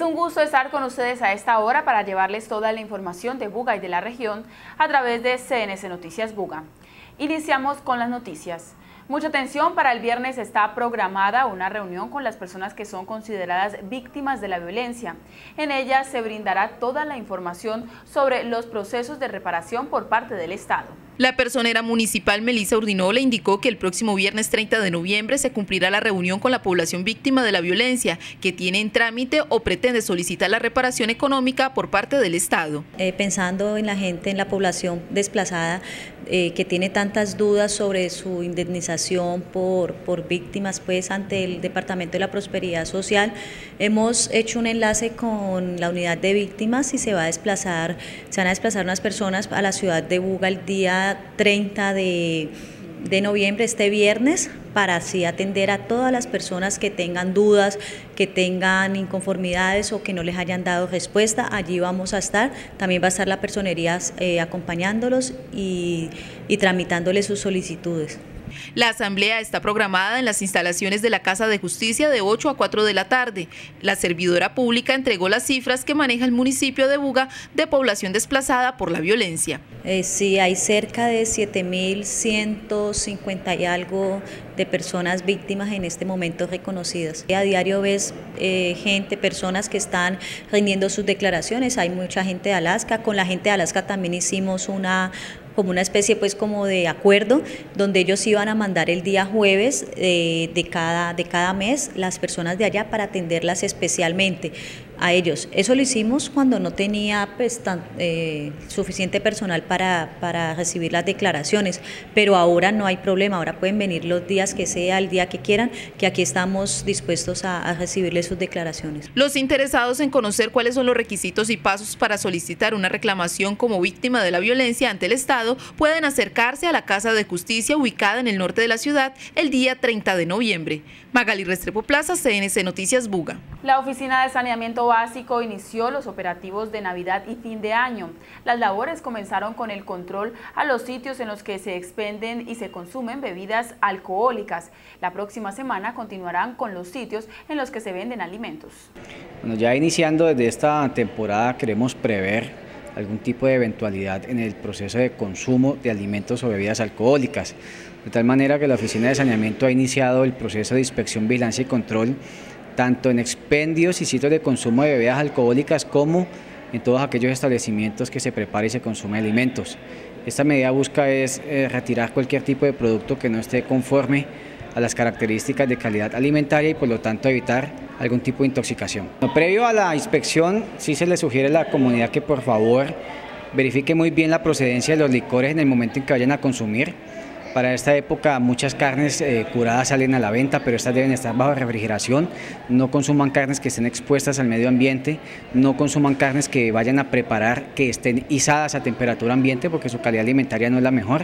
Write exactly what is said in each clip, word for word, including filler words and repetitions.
un gusto estar con ustedes a esta hora para llevarles toda la información de Buga y de la región a través de C N C Noticias Buga. Iniciamos con las noticias. Mucha atención, para el viernes está programada una reunión con las personas que son consideradas víctimas de la violencia. En ella se brindará toda la información sobre los procesos de reparación por parte del Estado. La personera municipal Melissa Urdinola indicó que el próximo viernes treinta de noviembre se cumplirá la reunión con la población víctima de la violencia, que tiene en trámite o pretende solicitar la reparación económica por parte del Estado. Eh, pensando en la gente, en la población desplazada, eh, que tiene tantas dudas sobre su indemnización por, por víctimas, pues ante el Departamento de la Prosperidad Social, hemos hecho un enlace con la unidad de víctimas y se va a desplazar, se van a desplazar unas personas a la ciudad de Buga el día treinta de noviembre, este viernes, para así atender a todas las personas que tengan dudas, que tengan inconformidades o que no les hayan dado respuesta. Allí vamos a estar, también va a estar la personería eh, acompañándolos y, y tramitándoles sus solicitudes. La asamblea está programada en las instalaciones de la Casa de Justicia de ocho a cuatro de la tarde. La servidora pública entregó las cifras que maneja el municipio de Buga de población desplazada por la violencia. Eh, sí, hay cerca de siete mil ciento cincuenta y algo de personas víctimas en este momento reconocidas. A diario ves eh, gente, personas que están rindiendo sus declaraciones. Hay mucha gente de Alaska. Con la gente de Alaska también hicimos una como una especie pues como de acuerdo, donde ellos iban a mandar el día jueves eh, de, cada, de cada mes las personas de allá para atenderlas especialmente a ellos. Eso lo hicimos cuando no tenía pues, tan, eh, suficiente personal para, para recibir las declaraciones, pero ahora no hay problema, ahora pueden venir los días que sea, el día que quieran, que aquí estamos dispuestos a, a recibirles sus declaraciones. Los interesados en conocer cuáles son los requisitos y pasos para solicitar una reclamación como víctima de la violencia ante el Estado pueden acercarse a la Casa de Justicia ubicada en el norte de la ciudad el día treinta de noviembre. Magali Restrepo Plaza, C N C Noticias Buga. La Oficina de Saneamiento Básico inició los operativos de Navidad y fin de año. Las labores comenzaron con el control a los sitios en los que se expenden y se consumen bebidas alcohólicas. La próxima semana continuarán con los sitios en los que se venden alimentos. Bueno, ya iniciando desde esta temporada queremos prever algún tipo de eventualidad en el proceso de consumo de alimentos o bebidas alcohólicas, de tal manera que la Oficina de Saneamiento ha iniciado el proceso de inspección, vigilancia y control tanto en expendios y sitios de consumo de bebidas alcohólicas como en todos aquellos establecimientos que se prepara y se consume alimentos. Esta medida busca es eh, retirar cualquier tipo de producto que no esté conforme a las características de calidad alimentaria y por lo tanto evitar algún tipo de intoxicación. Previo a la inspección, sí se le sugiere a la comunidad que por favor verifique muy bien la procedencia de los licores en el momento en que vayan a consumir. Para esta época muchas carnes eh, curadas salen a la venta, pero estas deben estar bajo refrigeración. No consuman carnes que estén expuestas al medio ambiente, no consuman carnes que vayan a preparar que estén izadas a temperatura ambiente porque su calidad alimentaria no es la mejor.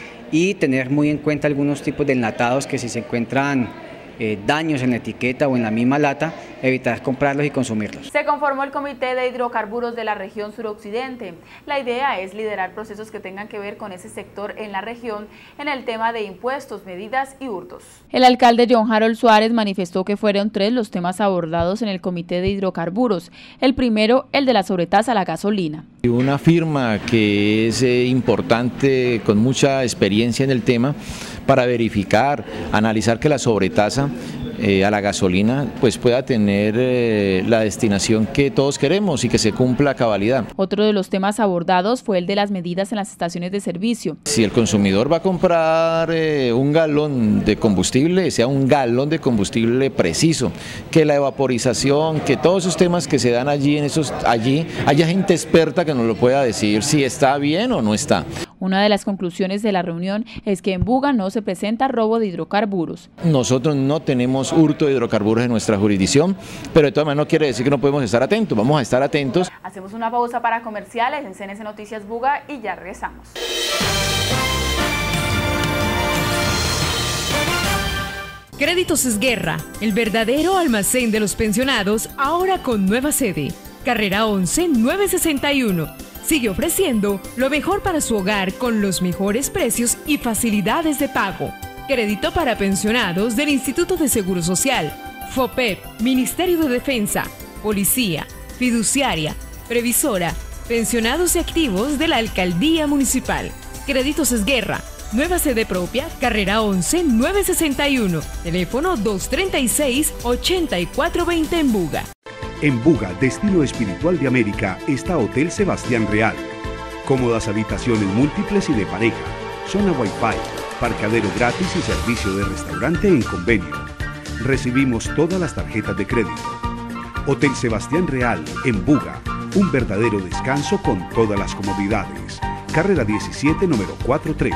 Y tener muy en cuenta algunos tipos de enlatados que si se encuentran eh, daños en la etiqueta o en la misma lata, evitar comprarlos y consumirlos. Se conformó el Comité de Hidrocarburos de la región suroccidente. La idea es liderar procesos que tengan que ver con ese sector en la región en el tema de impuestos, medidas y hurtos. El alcalde John Harold Suárez manifestó que fueron tres los temas abordados en el Comité de Hidrocarburos. El primero, el de la sobretasa a la gasolina. Una firma que es eh, importante, con mucha experiencia en el tema, para verificar, analizar que la sobretasa eh, a la gasolina pues pueda tener eh, la destinación que todos queremos y que se cumpla a cabalidad. Otro de los temas abordados fue el de las medidas en las estaciones de servicio. Si el consumidor va a comprar eh, un galón de combustible, sea un galón de combustible preciso, que la evaporización, que todos esos temas que se dan allí, en esos, allí haya gente experta que nos lo pueda decir si está bien o no está. Una de las conclusiones de la reunión es que en Buga no se presenta robo de hidrocarburos. Nosotros no tenemos hurto de hidrocarburos en nuestra jurisdicción, pero de todas maneras no quiere decir que no podemos estar atentos, vamos a estar atentos. Hacemos una pausa para comerciales en C N C Noticias Buga y ya regresamos. Créditos Esguerra, el verdadero almacén de los pensionados, ahora con nueva sede. Carrera once nueve sesenta y uno. Sigue ofreciendo lo mejor para su hogar con los mejores precios y facilidades de pago. Crédito para pensionados del Instituto de Seguro Social, FOPEP, Ministerio de Defensa, Policía, fiduciaria, previsora, pensionados y activos de la Alcaldía Municipal. Créditos Esguerra, nueva sede propia, carrera once nueve sesenta y uno, teléfono dos treinta y seis, ochenta y cuatro veinte en Buga. En Buga, Destino Espiritual de América, está Hotel Sebastián Real. Cómodas habitaciones múltiples y de pareja, zona Wi-Fi, parqueadero gratis y servicio de restaurante en convenio. Recibimos todas las tarjetas de crédito. Hotel Sebastián Real, en Buga, un verdadero descanso con todas las comodidades. Carrera diecisiete, número cuatrocientos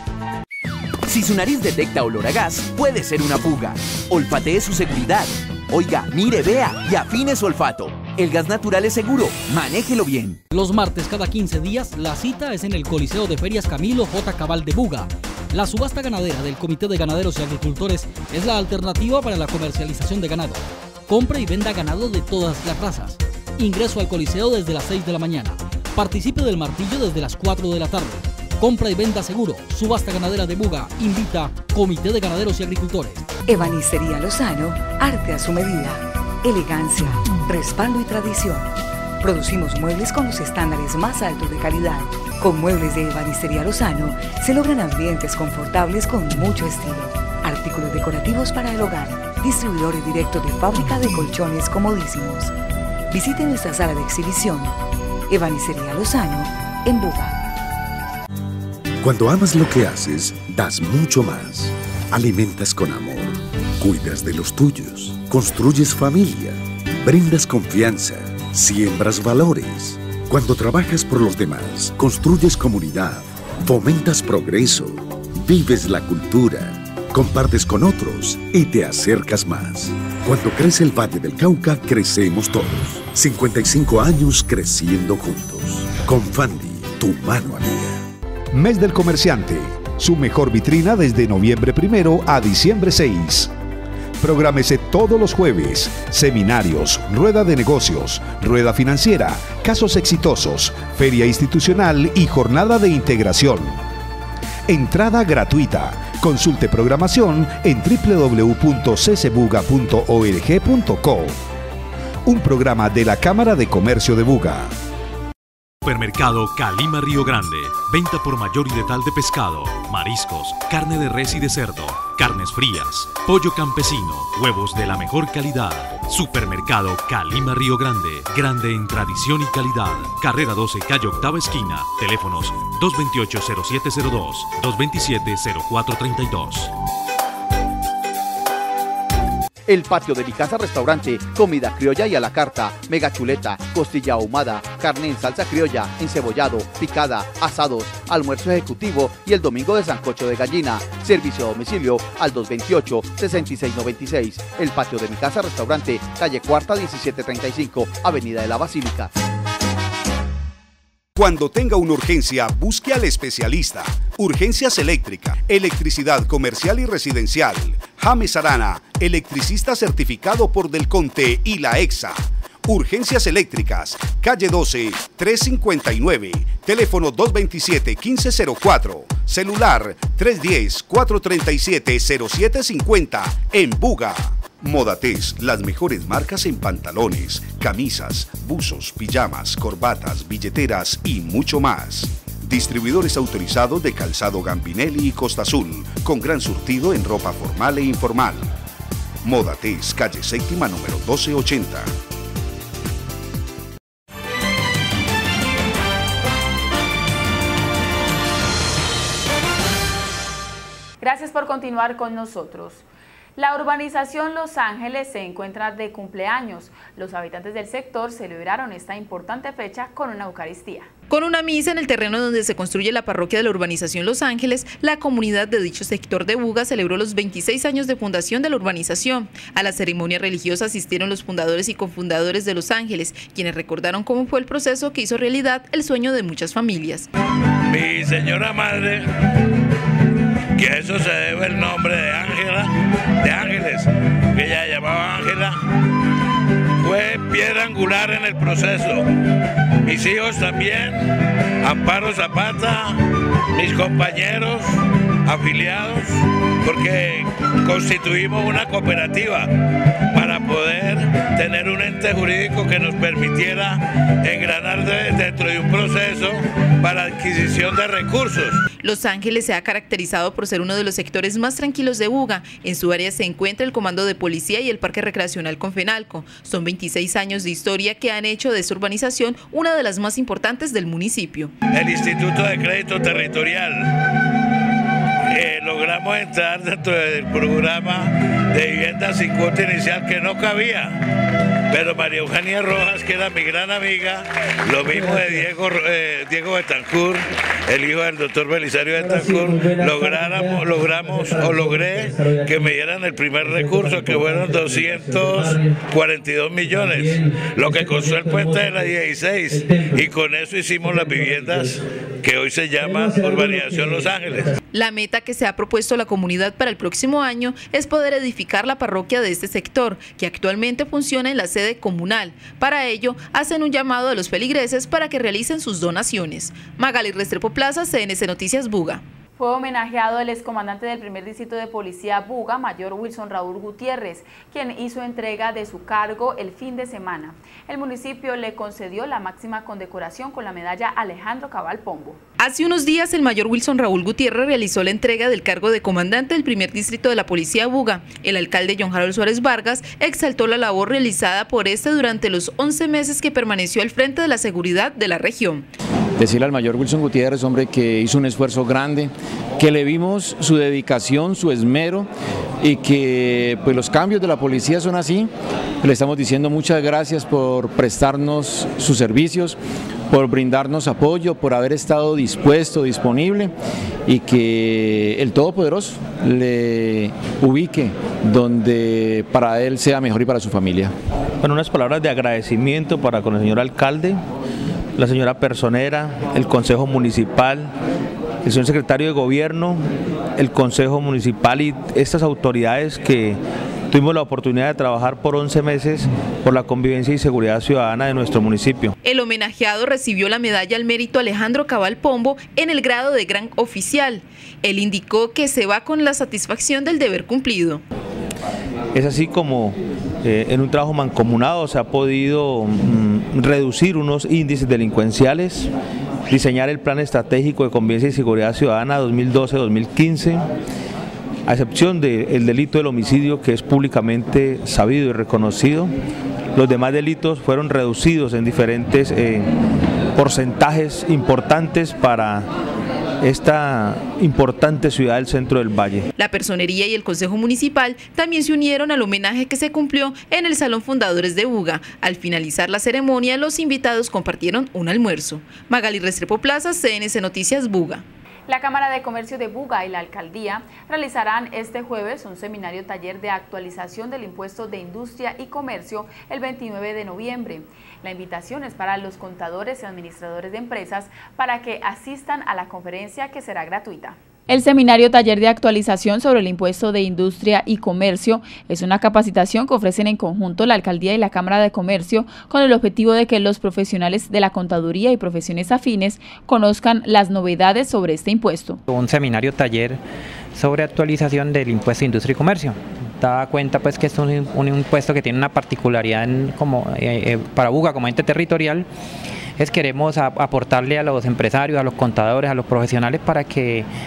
trece. Si su nariz detecta olor a gas, puede ser una fuga. Olfatee su seguridad. Oiga, mire, vea y afine su olfato. El gas natural es seguro, manéjelo bien. Los martes cada quince días, la cita es en el Coliseo de Ferias Camilo J. Cabal de Buga. La subasta ganadera del Comité de Ganaderos y Agricultores es la alternativa para la comercialización de ganado. Compre y venda ganado de todas las razas. Ingreso al Coliseo desde las seis de la mañana. Participe del martillo desde las cuatro de la tarde. Compra y venda seguro. Subasta ganadera de Buga. Invita Comité de Ganaderos y Agricultores. Ebanistería Lozano, arte a su medida. Elegancia, respaldo y tradición. Producimos muebles con los estándares más altos de calidad. Con muebles de Ebanistería Lozano se logran ambientes confortables con mucho estilo. Artículos decorativos para el hogar. Distribuidores directos de fábrica de colchones comodísimos. Visite nuestra sala de exhibición. Ebanistería Lozano, en Buga. Cuando amas lo que haces, das mucho más. Alimentas con amor, cuidas de los tuyos, construyes familia, brindas confianza, siembras valores. Cuando trabajas por los demás, construyes comunidad, fomentas progreso, vives la cultura, compartes con otros y te acercas más. Cuando crece el Valle del Cauca, crecemos todos. cincuenta y cinco años creciendo juntos. Con Fandi, tu mano amiga. Mes del Comerciante, su mejor vitrina desde noviembre primero a diciembre seis. Prográmese todos los jueves, seminarios, rueda de negocios, rueda financiera, casos exitosos, feria institucional y jornada de integración. Entrada gratuita. Consulte programación en w w w punto c c buga punto org punto co. Un programa de la Cámara de Comercio de Buga. Supermercado Calima Río Grande. Venta por mayor y detal de pescado, mariscos, carne de res y de cerdo, carnes frías, pollo campesino, huevos de la mejor calidad. Supermercado Calima Río Grande. Grande en tradición y calidad. Carrera doce, calle octava esquina. Teléfonos dos veintiocho, cero siete cero dos, dos veintisiete, cero cuatro treinta y dos. El Patio de mi Casa Restaurante, comida criolla y a la carta, mega chuleta, costilla ahumada, carne en salsa criolla, encebollado, picada, asados, almuerzo ejecutivo y el domingo de sancocho de gallina. Servicio a domicilio al dos veintiocho, sesenta y seis noventa y seis. El Patio de mi Casa Restaurante, calle Cuarta diecisiete treinta y cinco, Avenida de la Basílica. Cuando tenga una urgencia, busque al especialista. Urgencias Eléctrica, electricidad comercial y residencial. James Arana, electricista certificado por Del Conte y la EXA. Urgencias Eléctricas, calle doce, trescientos cincuenta y nueve, teléfono dos veintisiete, quince cero cuatro, celular tres diez, cuatrocientos treinta y siete, cero siete cincuenta, en Buga. Modates, las mejores marcas en pantalones, camisas, buzos, pijamas, corbatas, billeteras y mucho más. Distribuidores autorizados de calzado Gambinelli y Costa Azul, con gran surtido en ropa formal e informal. Modates, calle séptima, número doce ochenta. Gracias por continuar con nosotros. La urbanización Los Ángeles se encuentra de cumpleaños. Los habitantes del sector celebraron esta importante fecha con una Eucaristía. Con una misa en el terreno donde se construye la parroquia de la urbanización Los Ángeles, la comunidad de dicho sector de Buga celebró los veintiséis años de fundación de la urbanización. A la ceremonia religiosa asistieron los fundadores y cofundadores de Los Ángeles, quienes recordaron cómo fue el proceso que hizo realidad el sueño de muchas familias. Mi señora madre, que a eso se debe el nombre de Ángela, de Ángeles, que ella llamaba Ángela, fue piedra angular en el proceso. Mis hijos también, Amparo Zapata, mis compañeros afiliados, porque constituimos una cooperativa para poder tener un ente jurídico que nos permitiera engranar de, dentro de un proceso para adquisición de recursos. Los Ángeles se ha caracterizado por ser uno de los sectores más tranquilos de Buga. En su área se encuentra el Comando de Policía y el Parque Recreacional Confenalco. Son veintiséis años de historia que han hecho de esta urbanización una de las más importantes del municipio. El Instituto de Crédito Territorial. Eh, logramos entrar dentro del programa de vivienda sin cuota inicial que no cabía, pero María Eugenia Rojas, que era mi gran amiga, lo mismo de Diego, eh, Diego Betancourt, el hijo del doctor Belisario Betancourt, lográramos, logramos o logré que me dieran el primer recurso, que fueron doscientos cuarenta y dos millones, lo que costó el puente de la dieciséis, y con eso hicimos las viviendas que hoy se llaman Urbanización Los Ángeles. La meta que se ha propuesto la comunidad para el próximo año es poder edificar la parroquia de este sector, que actualmente funciona en la sede comunal. Para ello, hacen un llamado a los feligreses para que realicen sus donaciones. Magali Restrepo Plaza, C N C Noticias Buga. Fue homenajeado el excomandante del primer distrito de policía Buga, mayor Wilson Raúl Gutiérrez, quien hizo entrega de su cargo el fin de semana. El municipio le concedió la máxima condecoración con la medalla Alejandro Cabal Pombo. Hace unos días el mayor Wilson Raúl Gutiérrez realizó la entrega del cargo de comandante del primer distrito de la policía Buga. El alcalde John Harold Suárez Vargas exaltó la labor realizada por este durante los once meses que permaneció al frente de la seguridad de la región. Decirle al mayor Wilson Gutiérrez, hombre, que hizo un esfuerzo grande, que le vimos su dedicación, su esmero, y que pues los cambios de la policía son así. Le estamos diciendo muchas gracias por prestarnos sus servicios, por brindarnos apoyo, por haber estado dispuesto, disponible, y que el Todopoderoso le ubique donde para él sea mejor y para su familia. Bueno, unas palabras de agradecimiento para con el señor alcalde, la señora personera, el Consejo Municipal, el señor secretario de Gobierno, el Consejo Municipal y estas autoridades que tuvimos la oportunidad de trabajar por once meses por la convivencia y seguridad ciudadana de nuestro municipio. El homenajeado recibió la medalla al mérito Alejandro Cabal Pombo en el grado de gran oficial. Él indicó que se va con la satisfacción del deber cumplido. Es así como eh, en un trabajo mancomunado se ha podido mm, reducir unos índices delincuenciales, diseñar el plan estratégico de convivencia y seguridad ciudadana dos mil doce a dos mil quince, a excepción del delito del homicidio, que es públicamente sabido y reconocido. Los demás delitos fueron reducidos en diferentes eh, porcentajes importantes para esta importante ciudad del centro del Valle. La Personería y el Consejo Municipal también se unieron al homenaje que se cumplió en el Salón Fundadores de Buga. Al finalizar la ceremonia, los invitados compartieron un almuerzo. Magali Restrepo Plaza, C N C Noticias Buga. La Cámara de Comercio de Buga y la Alcaldía realizarán este jueves un seminario taller de actualización del impuesto de industria y comercio el veintinueve de noviembre. La invitación es para los contadores y administradores de empresas para que asistan a la conferencia, que será gratuita. El seminario taller de actualización sobre el impuesto de industria y comercio es una capacitación que ofrecen en conjunto la Alcaldía y la Cámara de Comercio con el objetivo de que los profesionales de la contaduría y profesiones afines conozcan las novedades sobre este impuesto. Un seminario taller sobre actualización del impuesto de industria y comercio. Da cuenta pues que es un, un impuesto que tiene una particularidad en, como, eh, eh, para Buga como ente territorial. Es queremos a, aportarle a los empresarios, a los contadores, a los profesionales para que eh,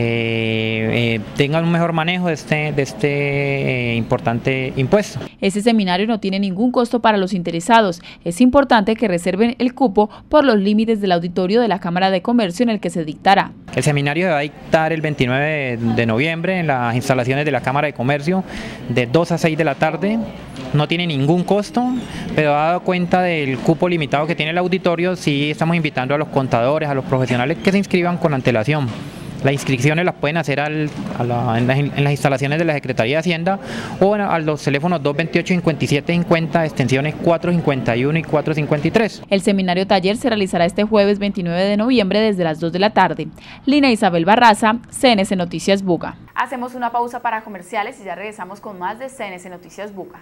eh, tengan un mejor manejo de este, de este eh, importante impuesto. Este seminario no tiene ningún costo para los interesados. Es importante que reserven el cupo por los límites del auditorio de la Cámara de Comercio en el que se dictará. El seminario se va a dictar el veintinueve de noviembre en las instalaciones de la Cámara de Comercio de dos a seis de la tarde. No tiene ningún costo, pero dado cuenta del cupo limitado que tiene el auditorio, sí estamos invitando a los contadores, a los profesionales que se inscriban con antelación. Las inscripciones las pueden hacer al, a la, en, las, en las instalaciones de la Secretaría de Hacienda o a los teléfonos dos veintiocho, cincuenta y siete cincuenta, extensiones cuatro cincuenta y uno y cuatro cincuenta y tres. El seminario taller se realizará este jueves veintinueve de noviembre desde las dos de la tarde. Lina Isabel Barraza, C N C Noticias Buga. Hacemos una pausa para comerciales y ya regresamos con más de C N C Noticias Buga.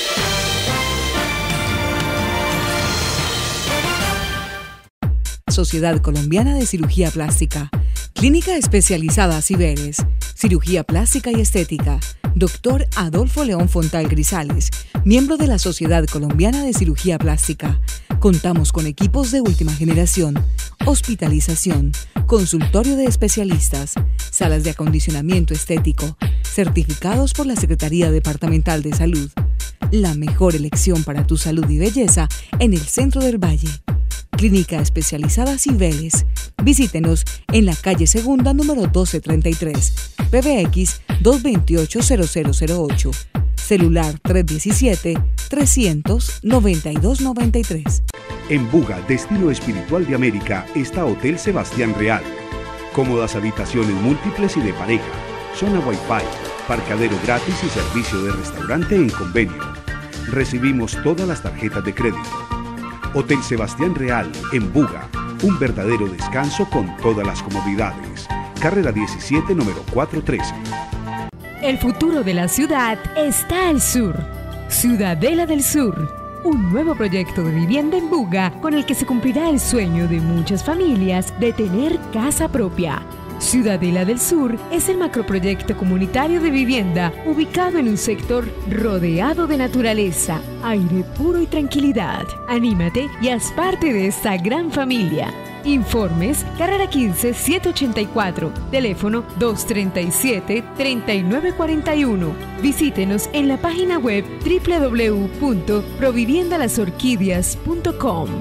Sociedad Colombiana de Cirugía Plástica, Clínica Especializada Ciberes, Cirugía Plástica y Estética, Doctor Adolfo León Fontal Grisales, miembro de la Sociedad Colombiana de Cirugía Plástica. Contamos con equipos de última generación, hospitalización, consultorio de especialistas, salas de acondicionamiento estético, certificados por la Secretaría Departamental de Salud. La mejor elección para tu salud y belleza en el centro del Valle. Clínica Especializada Cibeles. Visítenos en la calle Segunda número doce treinta y tres, P B X dos dos ocho cero cero cero ocho. Celular tres uno siete, tres cero cero, nueve dos nueve tres. En Buga, destino espiritual de América, está Hotel Sebastián Real. Cómodas habitaciones múltiples y de pareja, zona Wi-Fi, parqueadero gratis y servicio de restaurante en convenio. Recibimos todas las tarjetas de crédito. Hotel Sebastián Real, en Buga, un verdadero descanso con todas las comodidades. Carrera diecisiete, número cuatrocientos trece. El futuro de la ciudad está al sur. Ciudadela del Sur, un nuevo proyecto de vivienda en Buga con el que se cumplirá el sueño de muchas familias de tener casa propia. Ciudadela del Sur es el macroproyecto comunitario de vivienda ubicado en un sector rodeado de naturaleza, aire puro y tranquilidad. Anímate y haz parte de esta gran familia. Informes, carrera quince, setecientos ochenta y cuatro, teléfono dos tres siete, tres nueve cuatro uno. Visítenos en la página web doble u doble u doble u punto provivienda las orquídeas punto com.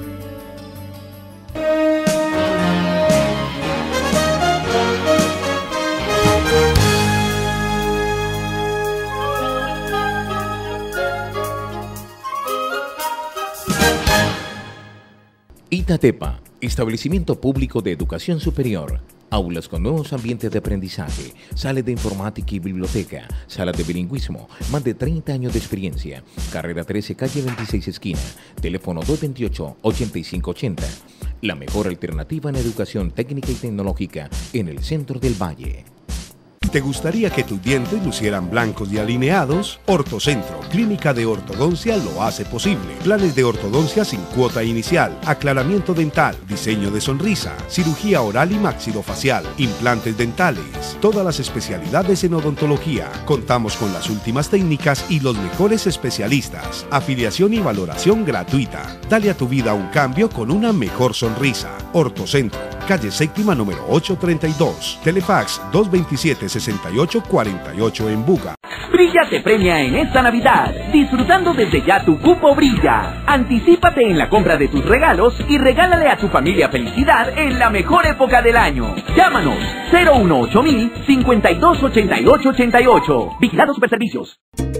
Itatepa, establecimiento público de educación superior. Aulas con nuevos ambientes de aprendizaje, salas de informática y biblioteca, salas de bilingüismo, más de treinta años de experiencia. Carrera trece, calle veintiséis esquina, teléfono dos dos ocho, ocho cinco ocho cero. La mejor alternativa en educación técnica y tecnológica en el centro del Valle. ¿Te gustaría que tus dientes lucieran blancos y alineados? Ortocentro, clínica de ortodoncia, lo hace posible. Planes de ortodoncia sin cuota inicial, aclaramiento dental, diseño de sonrisa, cirugía oral y maxilofacial, implantes dentales, todas las especialidades en odontología. Contamos con las últimas técnicas y los mejores especialistas. Afiliación y valoración gratuita. Dale a tu vida un cambio con una mejor sonrisa. Ortocentro, calle séptima número ochocientos treinta y dos, Telefax dos dos siete, seis ocho cuatro ocho en Buga. Brilla te premia en esta Navidad, disfrutando desde ya tu cupo Brilla. Anticípate en la compra de tus regalos y regálale a tu familia felicidad en la mejor época del año. Llámanos cero uno ocho mil, cincuenta y dos ochenta y ocho ochenta y ocho. Vigilado Superservicios.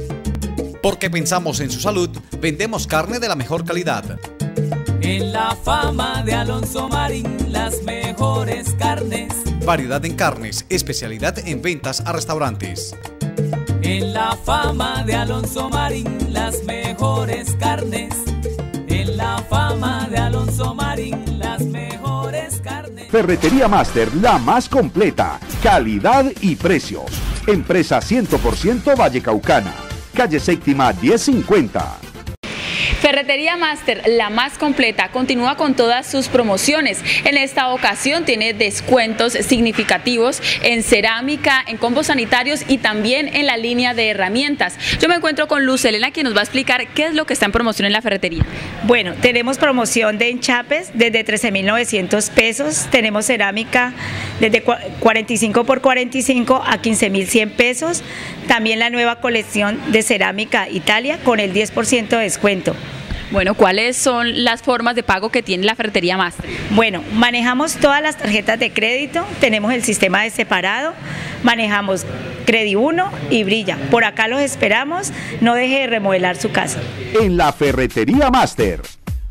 Porque pensamos en su salud, vendemos carne de la mejor calidad. En la fama de Alonso Marín, las mejores carnes. Variedad en carnes, especialidad en ventas a restaurantes. En la fama de Alonso Marín, las mejores carnes. En la fama de Alonso Marín, las mejores carnes. Ferretería Master, la más completa, calidad y precios. Empresa cien por ciento Vallecaucana, calle séptima diez cincuenta. Ferretería Master, la más completa, continúa con todas sus promociones. En esta ocasión tiene descuentos significativos en cerámica, en combos sanitarios y también en la línea de herramientas. Yo me encuentro con Luz Elena, quien nos va a explicar qué es lo que está en promoción en la ferretería. Bueno, tenemos promoción de enchapes desde trece mil novecientos pesos, tenemos cerámica desde cuarenta y cinco por cuarenta y cinco a quince mil cien pesos, también la nueva colección de cerámica Italia con el diez por ciento de descuento. Bueno, ¿cuáles son las formas de pago que tiene la Ferretería Master? Bueno, manejamos todas las tarjetas de crédito, tenemos el sistema de separado, manejamos Credi uno y Brilla. Por acá los esperamos, no deje de remodelar su casa. En la Ferretería Master.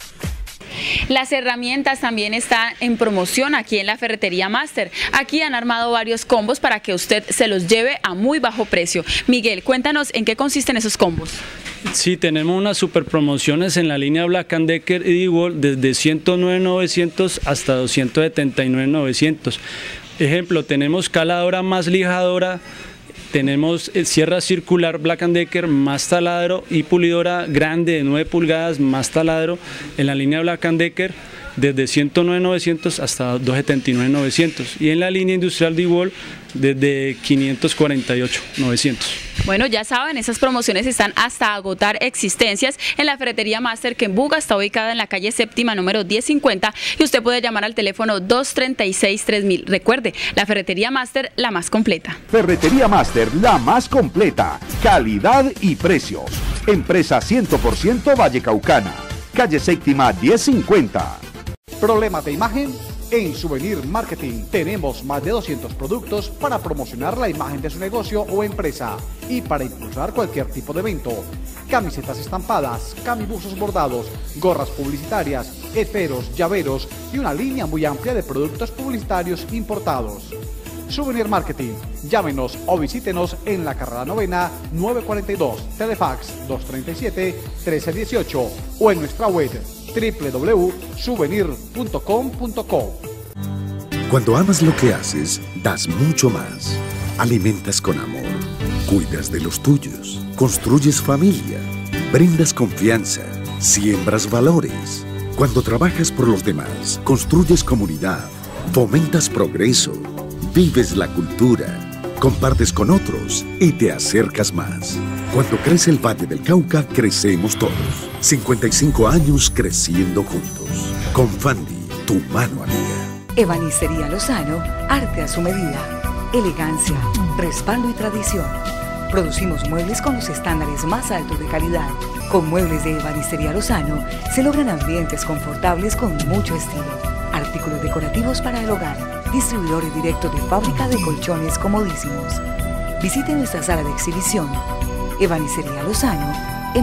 Las herramientas también están en promoción aquí en la Ferretería Master. Aquí han armado varios combos para que usted se los lleve a muy bajo precio. Miguel, cuéntanos en qué consisten esos combos. Sí, tenemos unas super promociones en la línea Black and Decker y DeWalt desde ciento nueve mil novecientos hasta doscientos setenta y nueve mil novecientos. Ejemplo, tenemos caladora más lijadora, tenemos sierra circular Black and Decker más taladro y pulidora grande de nueve pulgadas más taladro en la línea Black and Decker desde ciento nueve mil novecientos hasta doscientos setenta y nueve mil novecientos y en la línea industrial DeWalt desde quinientos cuarenta y ocho mil novecientos. Bueno, ya saben, esas promociones están hasta agotar existencias en la Ferretería Master, que en Buga está ubicada en la calle séptima número diez cincuenta, y usted puede llamar al teléfono dos treinta y seis tres mil. Recuerde, la Ferretería Master, la más completa. Ferretería Master, la más completa. Calidad y precios. Empresa cien por ciento Vallecaucana. Calle séptima diez cincuenta. ¿Problemas de imagen? En Souvenir Marketing tenemos más de doscientos productos para promocionar la imagen de su negocio o empresa y para impulsar cualquier tipo de evento. Camisetas estampadas, camibuzos bordados, gorras publicitarias, esferos, llaveros y una línea muy amplia de productos publicitarios importados. Souvenir Marketing. Llámenos o visítenos en la carrera novena nueve cuarenta y dos, Telefax dos treinta y siete, trece dieciocho o en nuestra web w w w punto souvenir punto com punto co. Cuando amas lo que haces, das mucho más. Alimentas con amor, cuidas de los tuyos, construyes familia, brindas confianza, siembras valores. Cuando trabajas por los demás, construyes comunidad, fomentas progreso, vives la cultura, compartes con otros y te acercas más. Cuando crece el Valle del Cauca, crecemos todos. cincuenta y cinco años creciendo juntos. Con Fandi, tu mano amiga. Ebanistería Lozano, arte a su medida. Elegancia, respaldo y tradición. Producimos muebles con los estándares más altos de calidad. Con muebles de Ebanistería Lozano se logran ambientes confortables con mucho estilo. Artículos decorativos para el hogar. Distribuidores directos de fábrica de colchones comodísimos. Visite nuestra sala de exhibición. Ebanistería Lozano, en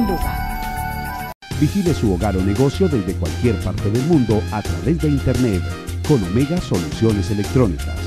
Buga. Vigile su hogar o negocio desde cualquier parte del mundo a través de Internet con Omega Soluciones Electrónicas.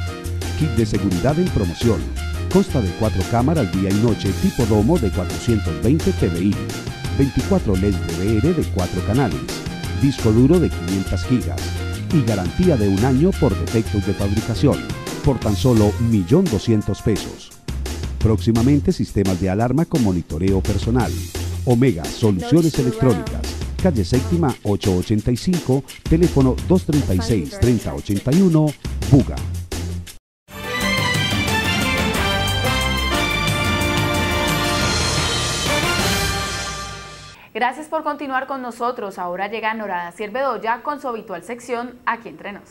Kit de seguridad en promoción. Consta de cuatro cámaras día y noche tipo domo de cuatrocientos veinte T V I, veinticuatro L E D D V R de cuatro canales, disco duro de quinientas gigas y garantía de un año por defectos de fabricación, por tan solo un millón doscientos mil pesos. Próximamente sistemas de alarma con monitoreo personal. Omega Soluciones Electrónicas, calle séptima ochocientos ochenta y cinco, teléfono dos treinta y seis, treinta ochenta y uno, Buga. Gracias por continuar con nosotros. Ahora llega Norada Sierbedoya con su habitual sección Aquí Entre Nos.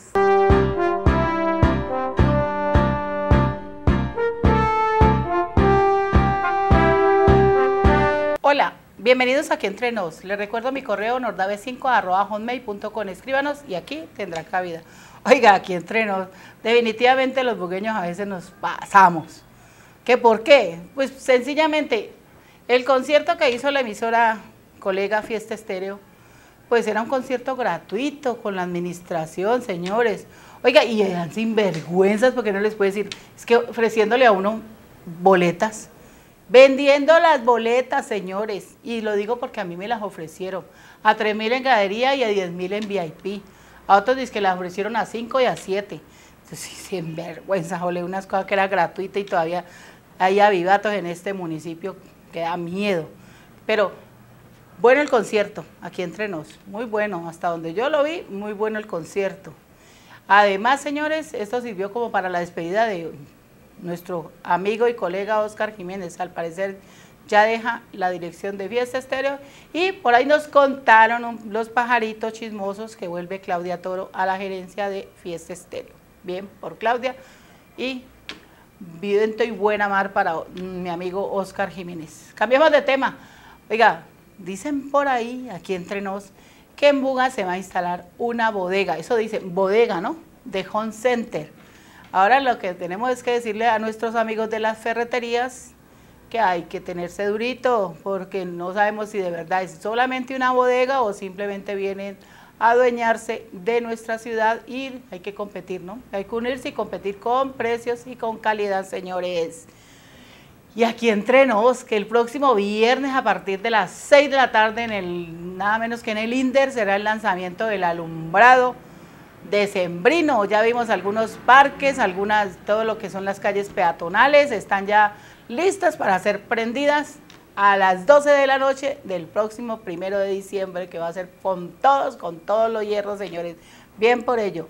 Hola, bienvenidos a Aquí Entre Nos. Les recuerdo mi correo nordave cinco arroba hotmail punto com. Escríbanos y aquí tendrá cabida. Oiga, Aquí Entre Nos, definitivamente los bugueños a veces nos pasamos. ¿Qué por qué? Pues sencillamente, el concierto que hizo la emisora colega Fiesta Estéreo, pues era un concierto gratuito con la administración, señores. Oiga, y eran sinvergüenzas, porque no les puedo decir, es que ofreciéndole a uno boletas, vendiendo las boletas, señores, y lo digo porque a mí me las ofrecieron, a tres mil en gradería y a diez mil en V I P. A otros dicen que las ofrecieron a cinco y a siete. Entonces, sinvergüenza, jole, unas cosas que era gratuita y todavía hay avivatos en este municipio que da miedo. Pero bueno el concierto, Aquí Entre Nos, muy bueno, hasta donde yo lo vi, muy bueno el concierto. Además, señores, esto sirvió como para la despedida de nuestro amigo y colega Oscar Jiménez. Al parecer ya deja la dirección de Fiesta Estéreo, y por ahí nos contaron un, los pajaritos chismosos que vuelve Claudia Toro a la gerencia de Fiesta Estéreo. Bien, por Claudia, y viento y buena mar para mi amigo Oscar Jiménez. Cambiamos de tema. Oiga, dicen por ahí, Aquí Entre Nos, que en Buga se va a instalar una bodega. Eso dice, bodega, ¿no? De Home Center. Ahora lo que tenemos es que decirle a nuestros amigos de las ferreterías que hay que tenerse durito, porque no sabemos si de verdad es solamente una bodega o simplemente vienen a adueñarse de nuestra ciudad, y hay que competir, ¿no? Hay que unirse y competir con precios y con calidad, señores. Y Aquí Entre Nos, que el próximo viernes a partir de las seis de la tarde, en el nada menos que en el INDER, será el lanzamiento del alumbrado decembrino. Ya vimos algunos parques, algunas, todo lo que son las calles peatonales, están ya listas para ser prendidas a las doce de la noche del próximo primero de diciembre, que va a ser con todos, con todos los hierros, señores. Bien por ello.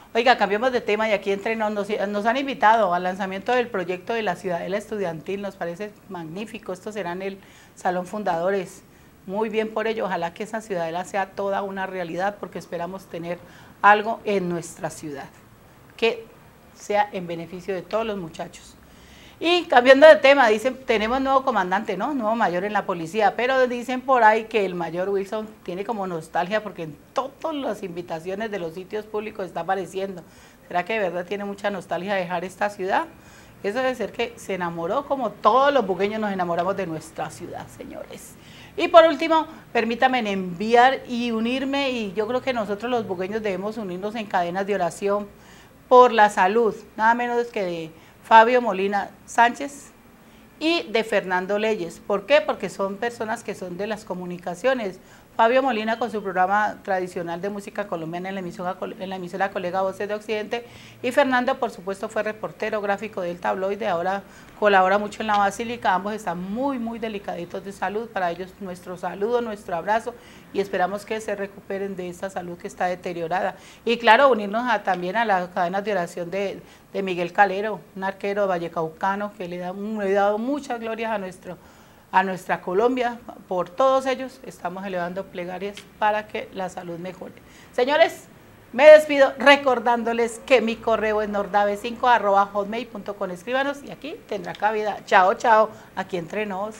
Oiga, cambiemos de tema y aquí entre nos, nos, nos han invitado al lanzamiento del proyecto de la Ciudadela Estudiantil, nos parece magnífico, esto será en el Salón Fundadores, muy bien por ello, ojalá que esa Ciudadela sea toda una realidad porque esperamos tener algo en nuestra ciudad, que sea en beneficio de todos los muchachos. Y cambiando de tema, dicen, tenemos nuevo comandante, ¿no? Nuevo mayor en la policía, pero dicen por ahí que el mayor Wilson tiene como nostalgia porque en todas las invitaciones de los sitios públicos está apareciendo. ¿Será que de verdad tiene mucha nostalgia de dejar esta ciudad? Eso debe ser que se enamoró como todos los bugueños nos enamoramos de nuestra ciudad, señores. Y por último, permítanme enviar y unirme, y yo creo que nosotros los bugueños debemos unirnos en cadenas de oración por la salud, nada menos que de Fabio Molina Sánchez y de Fernando Leyes. ¿Por qué? Porque son personas que son de las comunicaciones. Fabio Molina con su programa tradicional de música colombiana en la emisora, en la emisora Colega Voces de Occidente, y Fernando por supuesto fue reportero gráfico del tabloide, ahora colabora mucho en la Basílica. Ambos están muy muy delicaditos de salud, para ellos nuestro saludo, nuestro abrazo, y esperamos que se recuperen de esta salud que está deteriorada. Y claro, unirnos a, también a las cadenas de oración de, de Miguel Calero, un arquero vallecaucano que le, da, le ha dado muchas glorias a nuestro a nuestra Colombia. Por todos ellos estamos elevando plegarias para que la salud mejore. Señores, me despido recordándoles que mi correo es nordave cinco arroba hotmail punto com. Escríbanos y aquí tendrá cabida. Chao, chao, aquí entre nos.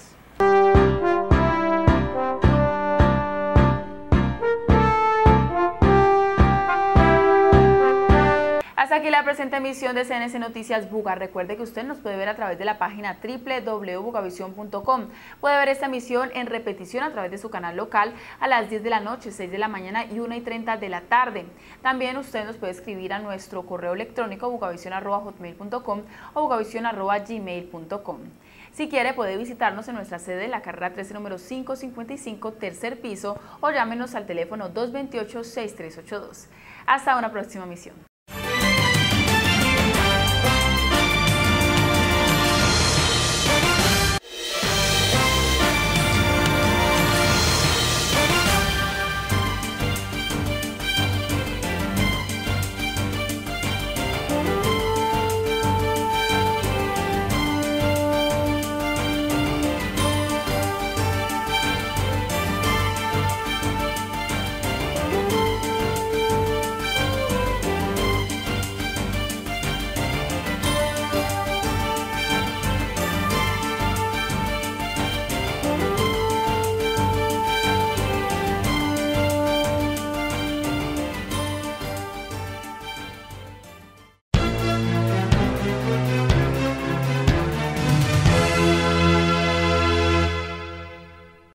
Hasta aquí la presente emisión de C N C Noticias Buga. Recuerde que usted nos puede ver a través de la página doble u doble u doble u punto bugavisión punto com. Puede ver esta emisión en repetición a través de su canal local a las diez de la noche, seis de la mañana y una y treinta de la tarde. También usted nos puede escribir a nuestro correo electrónico bugavisión arroba hotmail punto com o bugavisión arroba gmail punto com. Si quiere, puede visitarnos en nuestra sede en la carrera trece, número quinientos cincuenta y cinco, tercer piso, o llámenos al teléfono dos dos ocho, seis tres ocho dos. Hasta una próxima emisión.